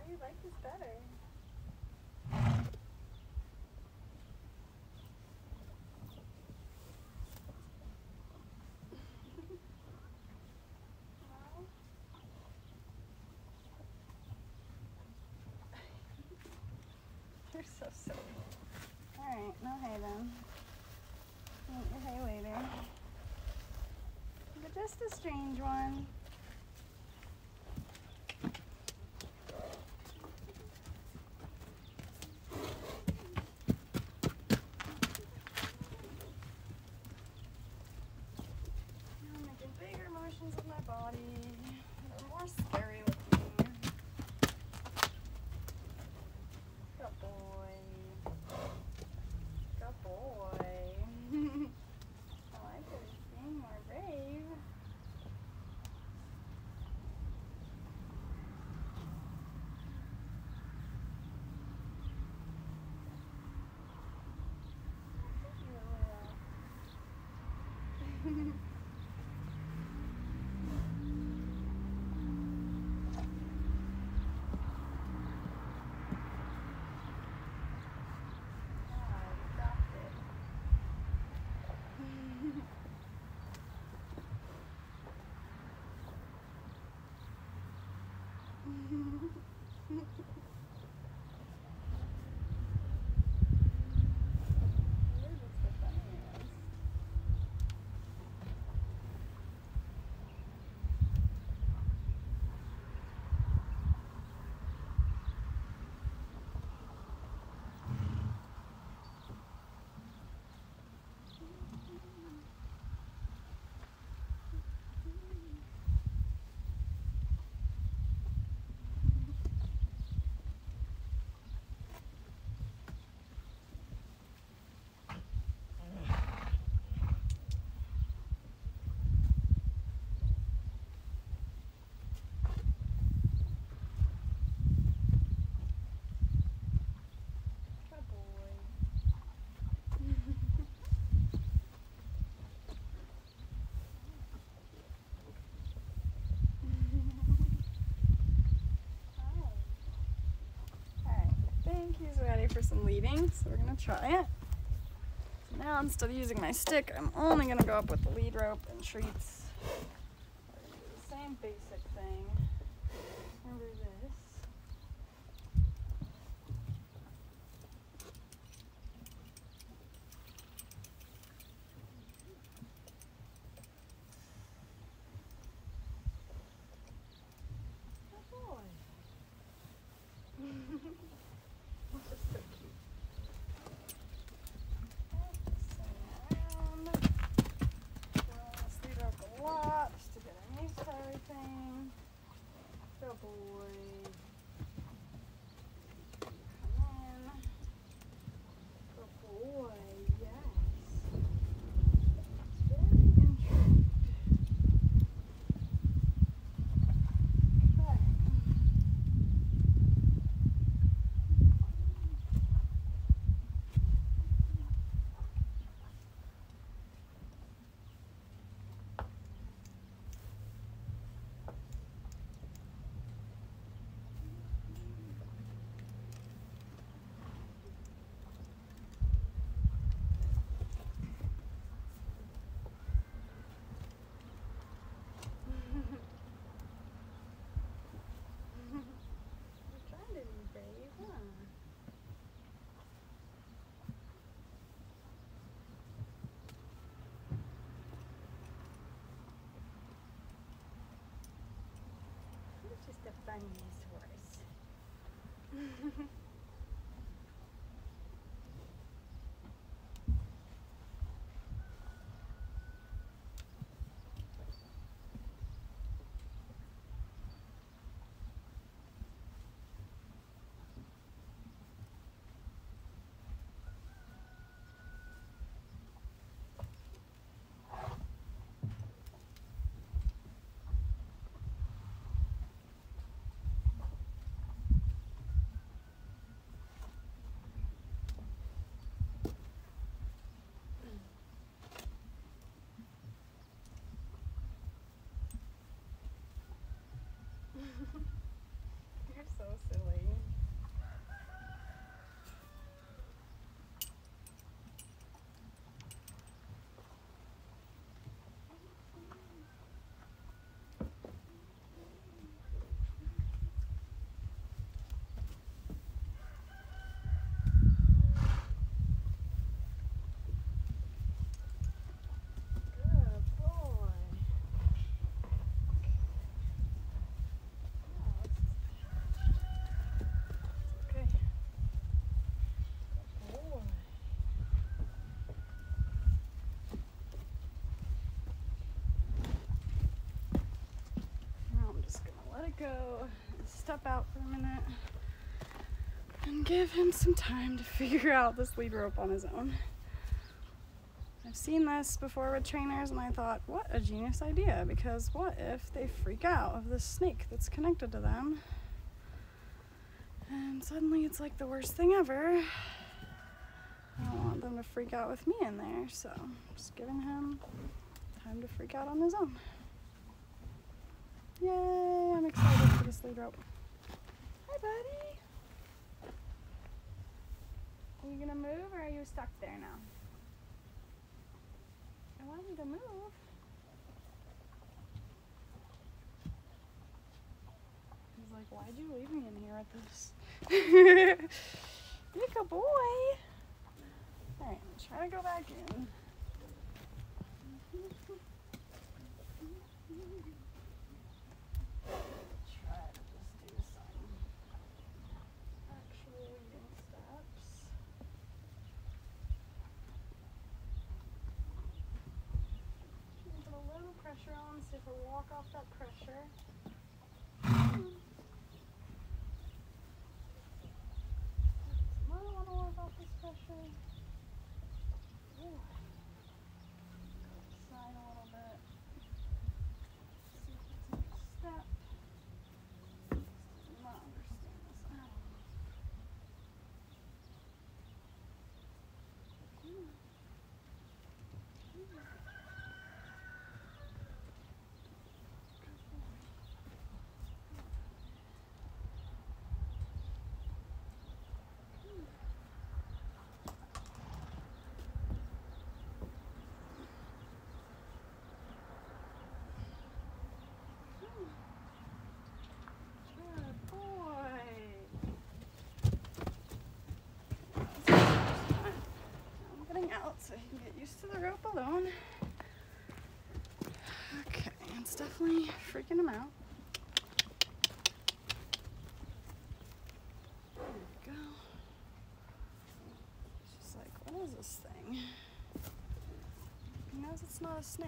you like this better. You're so silly. Alright, no hay then. Eat your hay later. But just a strange one. I'm making bigger motions with my body. They're more scary looking. Good boy. Good boy. I like it. He's being more brave. He's ready for some leading, so we're gonna try it. So now instead of using my stick, I'm only gonna go up with the lead rope and treats. We're gonna do the same basic thing. Remember this. Good boy. Just so cute. Around. Sleep up a lot just to get him used to everything. Good boy. step out for a minute and give him some time to figure out this lead rope on his own. I've seen this before with trainers and I thought, what a genius idea, because what if they freak out of this snake that's connected to them and suddenly it's like the worst thing ever. I don't want them to freak out with me in there, so I'm just giving him time to freak out on his own. Yay, I'm excited for this lead rope. Hi, buddy. Are you gonna move or are you stuck there now? I want you to move. He's like, why'd you leave me in here at this? You're a good boy. Alright, try to go back in. Try to just do some actual leading steps. Put a little pressure on, see if we'll walk off that pressure. I want to walk off this pressure. Ooh. Side a little bit. See if it's a next step. Do not understand this at all. Out so he can get used to the rope alone. Okay, it's definitely freaking him out. There we go. He's just like, what is this thing? He knows it's not a snake.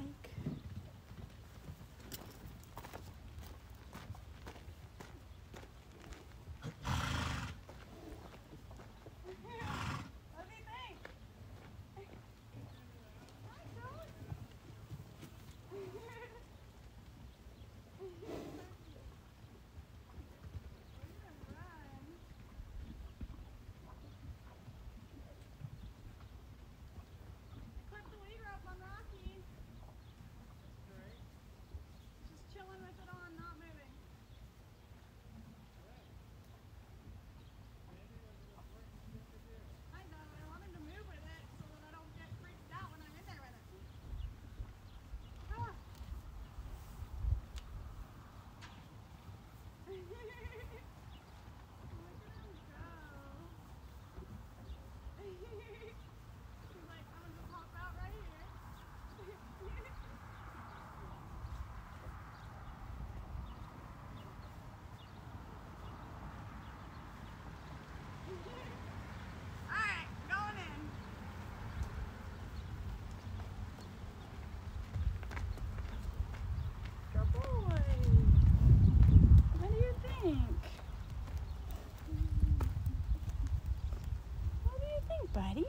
Buddy?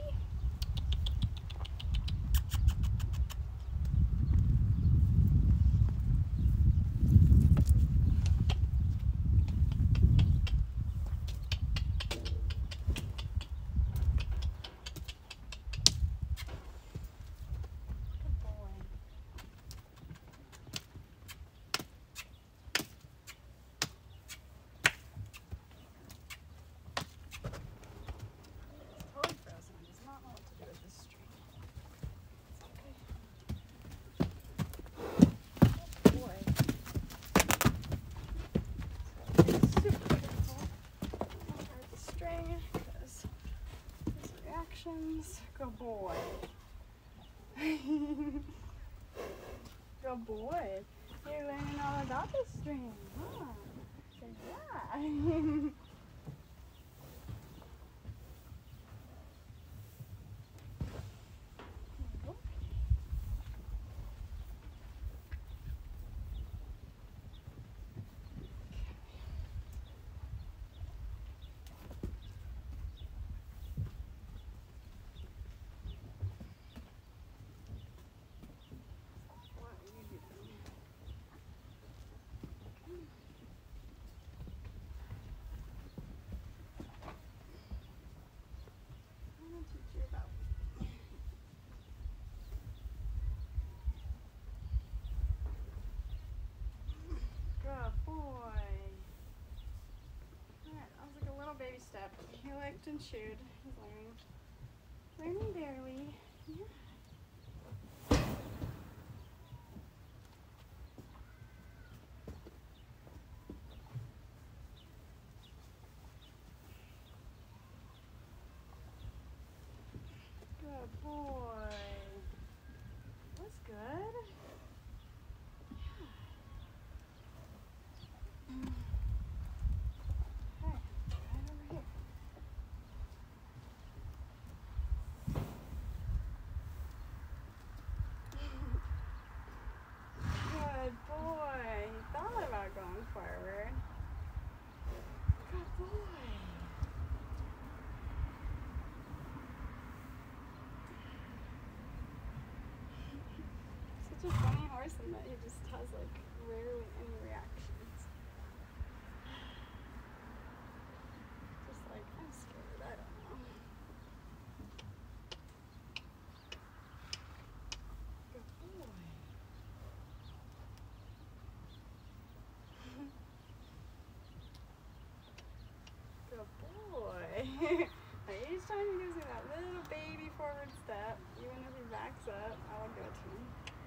Good boy. Good boy. You're learning all about the string, huh? Good job. Yep, he licked and chewed. He's learning. Learning barely. Yeah. Good boy. That's good. Okay, right over here. Good boy. He thought about going forward. Good boy. Such a funny horse in that he just has like rarely any reactions. Just like, I'm scared, I don't know. Good boy. Good boy. Each time he gives me that little baby forward step, even if he backs up, I'll go to him.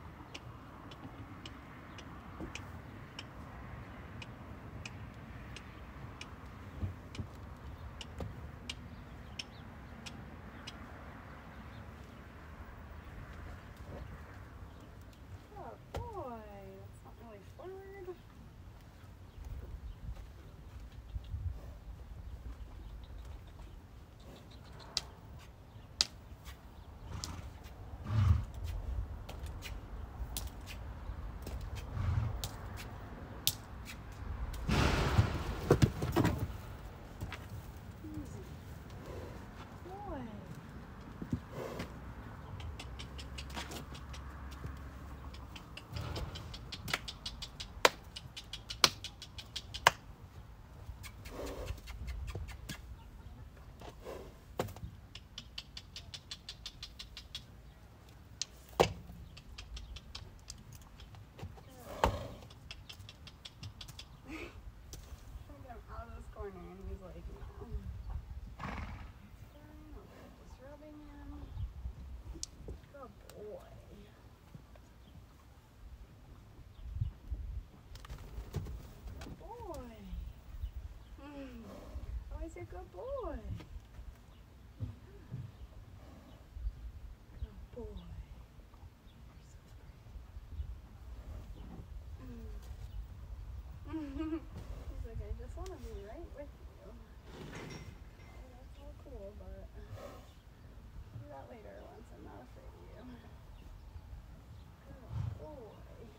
Good boy. That's not really forward. And he's like, no. It's fine. Okay, just rubbing him. Good boy. Good boy. Oh, he's a good boy. Good boy. He's like, I just want to be right with you. Oh, that's all cool, but do that later once I'm not afraid of you. Good boy.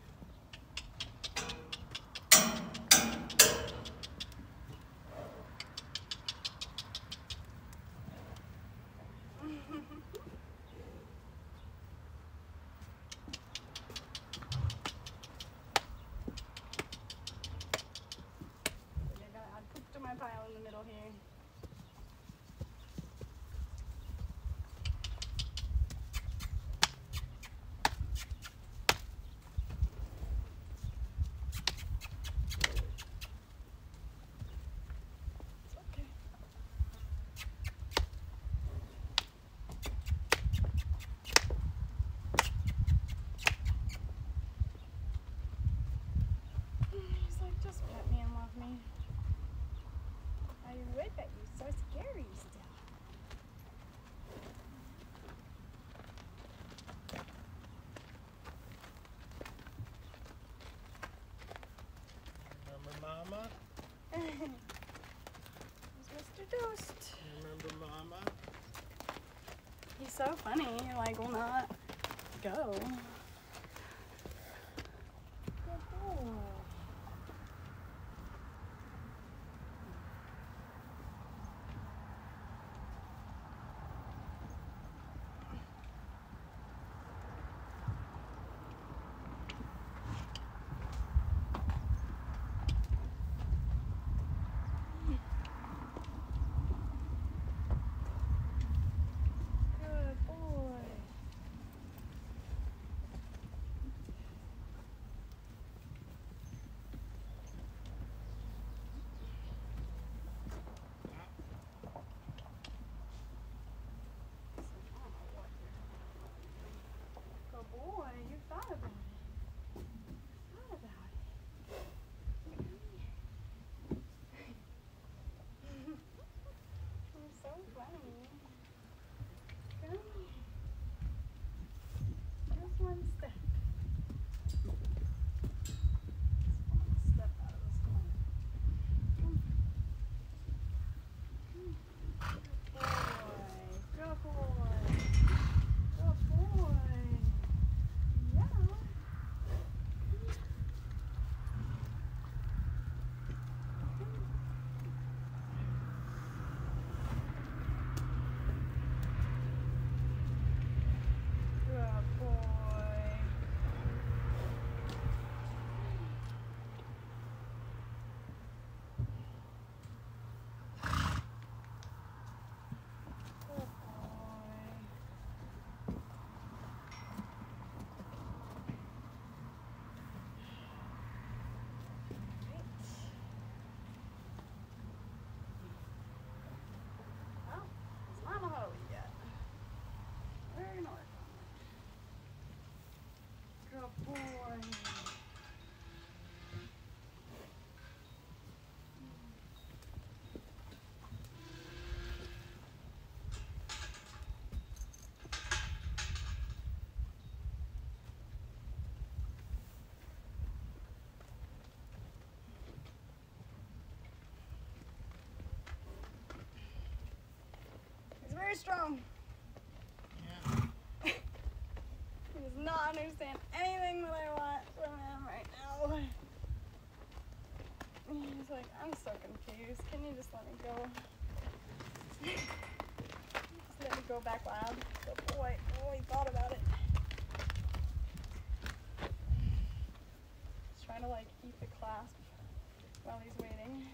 I'd put my pile in the middle here. It's okay. He's like, just pet me and love me. I would, but you're so scary still. Remember Mama? There's Mr. Ghost. Remember Mama? He's so funny, like, will not go. Good boy. Good boy. Can you just let me go? Just let me go back loud. Good boy. Oh, he thought about it. He's trying to like eat the clasp while he's waiting.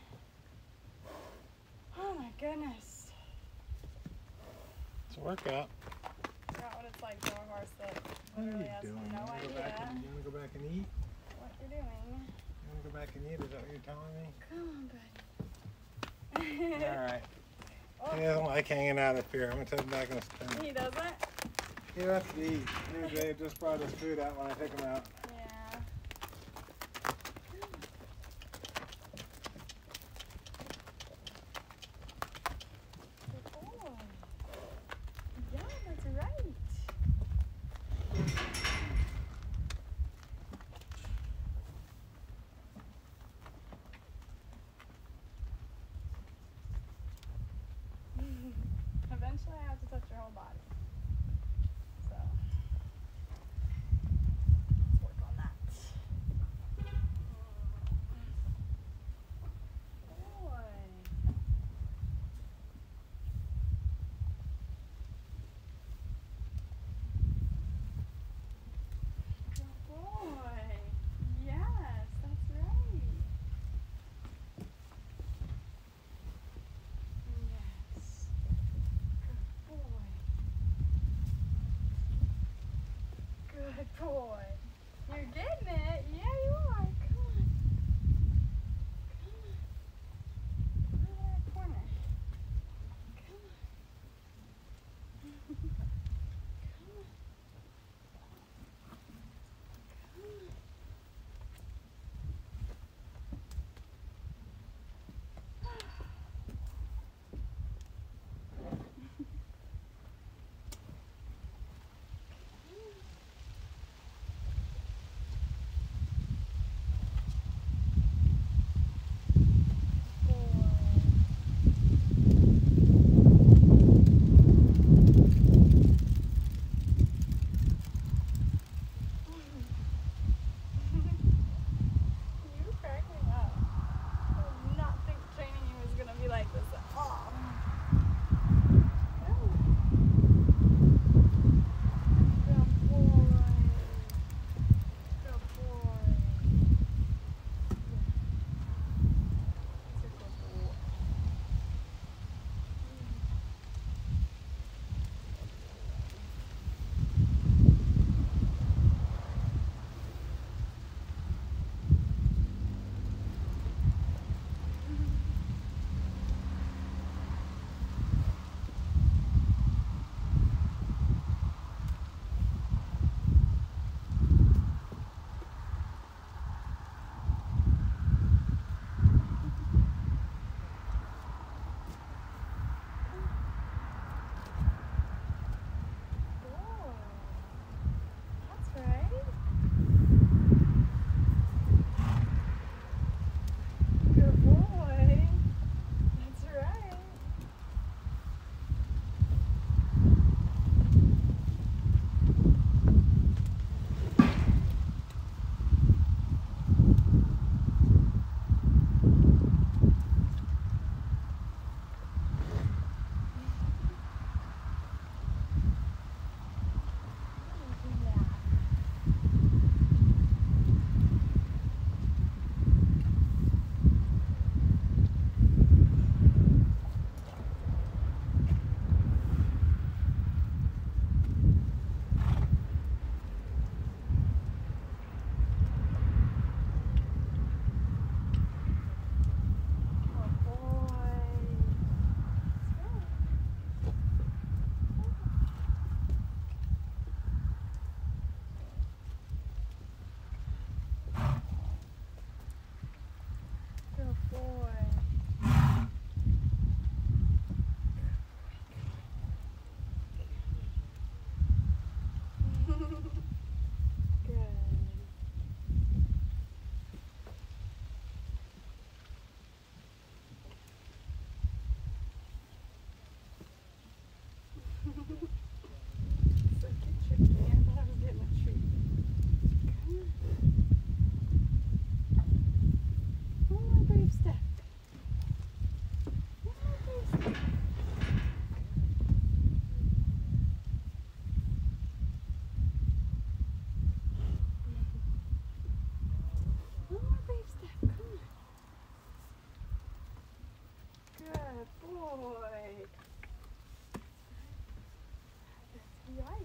Oh my goodness. It's a workout. I forgot what it's like to a horse that What are literally you has doing? no You want idea to go back and eat? what you're doing. You want to go back and eat? Is that what you're telling me? Come on, buddy. All right. Oh. He doesn't like hanging out up here. I'm going to take him back in the pen. He doesn't? He wants to eat. They just brought his food out when I took him out. Yeah. Good boy. Yeah, that's right. Eventually I have to touch your whole body. So let's work on that. Boy. Good boy. Yes, that's right. Yes. Good boy. Good boy. You're getting it. Yeah, you are. Come on. Come on. Go to that corner. Come on. Come on. Come on. boy. That's right.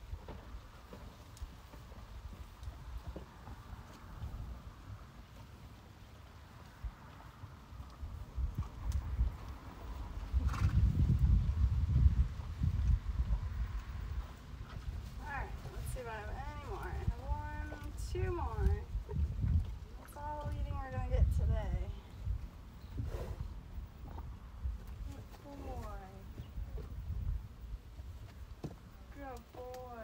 Alright, let's see if I have any more. I have 1, 2 more. That's all the eating we're gonna get today. Good boy. Good boy.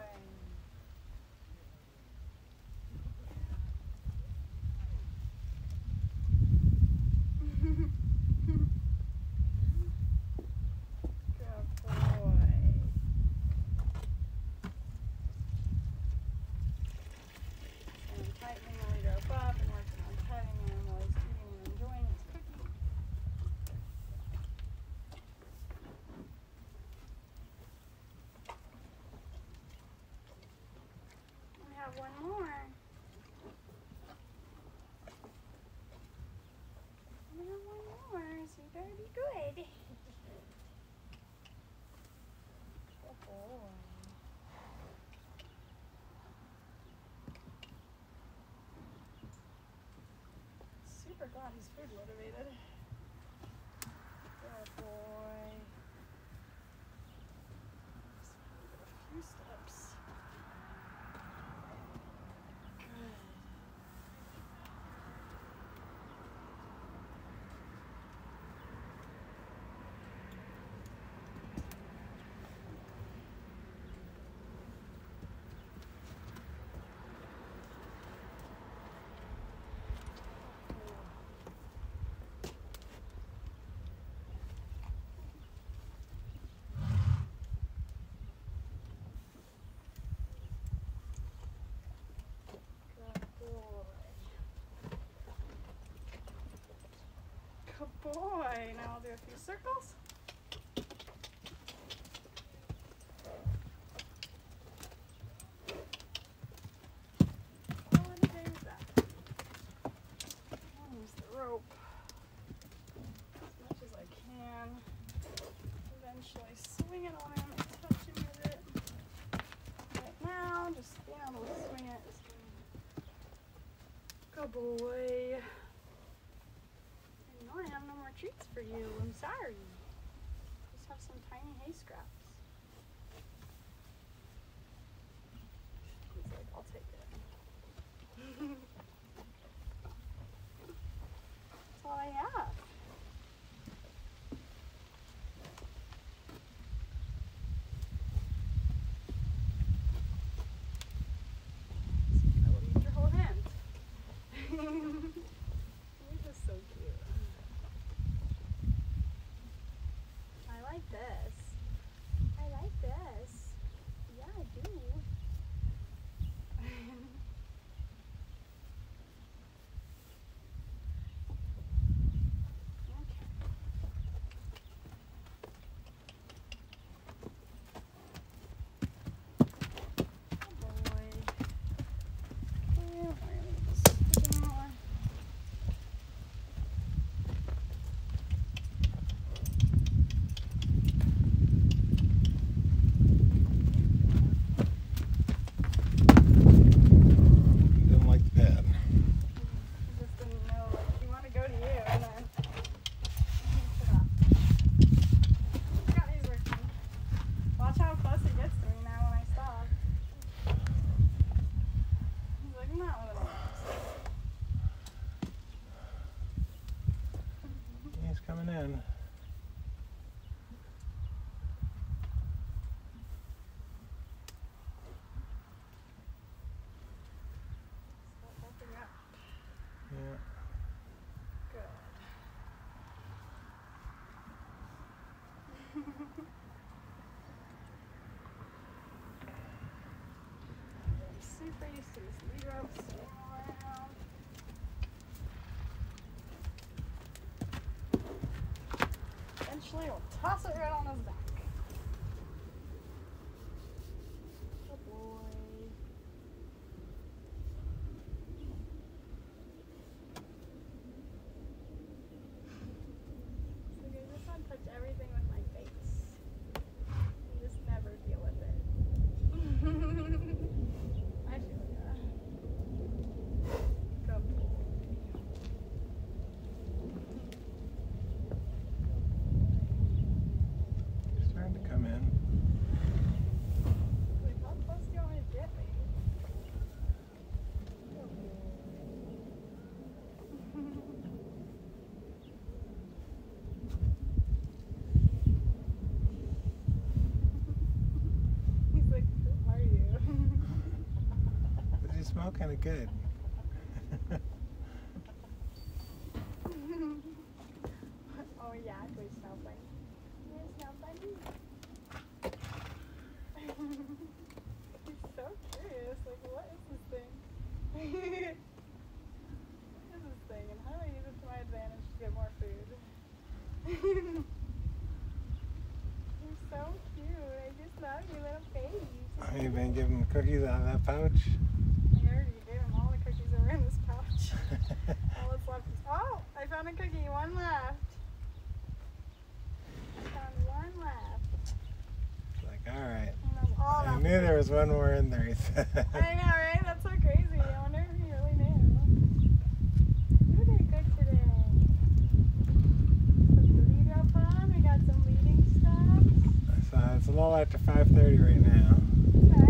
Good boy. And tightening the lead rope up and working on petting him while he's eating and enjoying his cookie. We have one more. We have one more, so you better be good. Good boy. Super glad he's food motivated. Good boy. Just a few steps. Good. Good boy. Now I'll do a few circles. Oh, what did I use that? I'll use the rope as much as I can. Eventually swing it on him and touch him with it. Right now, just being able to swing it is good. Good boy. No, I have no more treats for you. I'm sorry. Just have some tiny hay scraps. He's like, I'll take it. That's all I have. I will need your whole hand. You're just so cute. I like this. I like this. Yeah, I do. Coming in. Yeah. Good. Super used to this lead rope spinning around. Eventually we'll toss it right on his back. Good boy. So you just want to touch everything smell kind of good. Oh yeah, do we smell funny? Do you smell funny? He's so curious, like what is this thing? What is this thing and how do I use it to my advantage to get more food? You're so cute, I just love your little face. Have you been giving cookies out of that pouch? I already gave him all the cookies that were in this pouch. All that's left is, oh, I found a cookie, one left. I found one left. Like, alright. And that's all I left. knew there was one more in there, he said. I know, right? That's so crazy. I wonder if he really knew. You did good today. Put the lead rope on. We got some leading steps. So it's a little after 5:30 right now. Okay.